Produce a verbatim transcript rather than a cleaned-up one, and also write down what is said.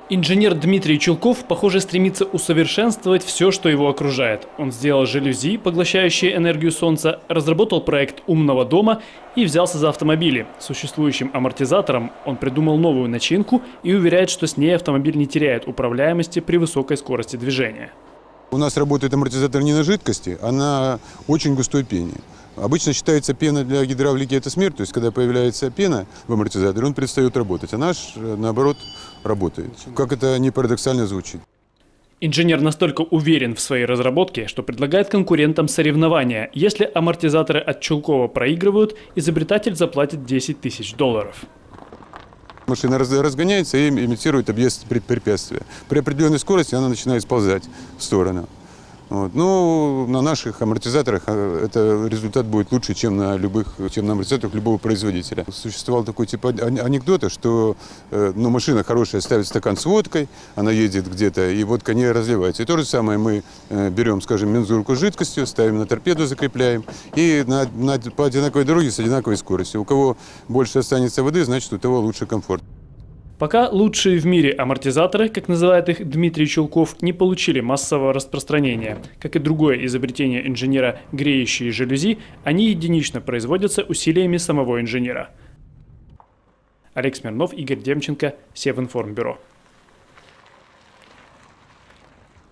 Инженер Дмитрий Чулков, похоже, стремится усовершенствовать все, что его окружает. Он сделал жалюзи, поглощающие энергию солнца, разработал проект умного дома и взялся за автомобили. Существующим амортизатором он придумал новую начинку и уверяет, что с ней автомобиль не теряет управляемости при высокой скорости движения. У нас работает амортизатор не на жидкости, а на очень густой пене. Обычно считается, пена для гидравлики – это смерть, то есть когда появляется пена в амортизаторе, он перестает работать, а наш, наоборот, работает. Как это ни парадоксально звучит. Инженер настолько уверен в своей разработке, что предлагает конкурентам соревнования. Если амортизаторы от Чулкова проигрывают, изобретатель заплатит десять тысяч долларов. Машина разгоняется и имитирует объезд препятствия. При определенной скорости она начинает сползать в сторону. Вот. Ну, на наших амортизаторах это результат будет лучше, чем на любых, чем на амортизаторах любого производителя. Существовал такой тип анекдота, что э, ну, машина хорошая ставит стакан с водкой, она едет где-то, и водка не разливается. И то же самое мы э, берем, скажем, мензурку с жидкостью, ставим на торпеду, закрепляем, и на, на, по одинаковой дороге с одинаковой скоростью. У кого больше останется воды, значит, у того лучше комфорт. Пока лучшие в мире амортизаторы, как называет их Дмитрий Чулков, не получили массового распространения. Как и другое изобретение инженера – греющие жалюзи, они единично производятся усилиями самого инженера. Олег Смирнов, Игорь Демченко, Севинформбюро.